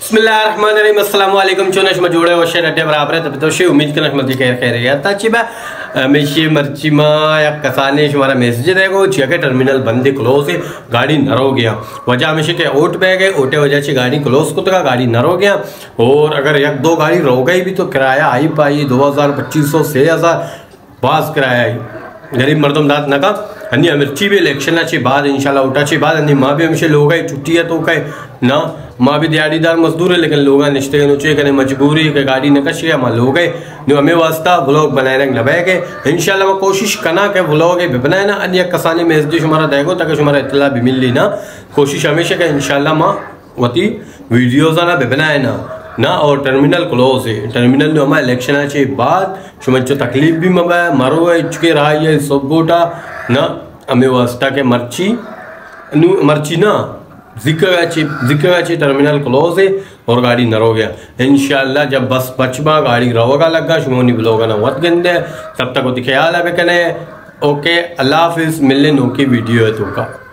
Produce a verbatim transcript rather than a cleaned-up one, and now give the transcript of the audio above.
बिस्मिल्लाहिर्रहमानिर्रहीम अस्सलाम वालेकुम चुनश मजूड़े वशे रटे बराबर है तब तो शे उम्मीद करना मत खैर खैर या ताची बा मेशी मर्ची मा या कसाने हमारा मैसेज है को छिया के टर्मिनल बंदे क्लोज है गाड़ी नर हो गया वजह हमेशा के ओट पे गए ओटे वजह से गाड़ी क्लोज को तो गाड़ी नर हो गया और अगर एक दो गाड़ी रो गई भी तो किराया आई पाई दो हज़ार पच्चीस सौ छः हज़ार बास किराया आई गरीब मर्दम दात नका अन्य मिर्ची भी इलेक्शन बाद इंशाल्लाह उठाची बाद अन्य माँ भी हमेशा लोग छुट्टी है तो कहे ना माँ भी दिहाड़ीदार मजदूर है लेकिन लोग निश्चय नुचे कने मजबूरी के गाड़ी नकश गया माँ लोग जो हमें वास्ता व्लॉग बनाए लबे के इंशाल्लाह मैं कोशिश करना के व्लॉग बनाए ना अन्य कसानी मैसेज हमारा देखो ताकि हमारा इतला भी मिल ली ना कोशिश हमेशा के इंशाल्लाह माँ वती वीडियोज ना बनाए ना ना और टर्मिनल क्लोज है टर्मिनल जो हमारे इलेक्शन आचे बाद शुमन जो तकलीफ भी मबा मरो है चुके रहा है सब गोटा ना हमें वास्ता के मर्ची मर्ची ना जिक्र अच्छी जिक्र अच्छी टर्मिनल क्लोज है और गाड़ी नर हो गया इंशाल्लाह जब बस बचबा गाड़ी रोगा लगा शुमोनी ब्लोगा ना वत गंदे तब तक वो ख्याल है कने ओके अल्लाह हाफिज़ मिलने नो की वीडियो है तो का।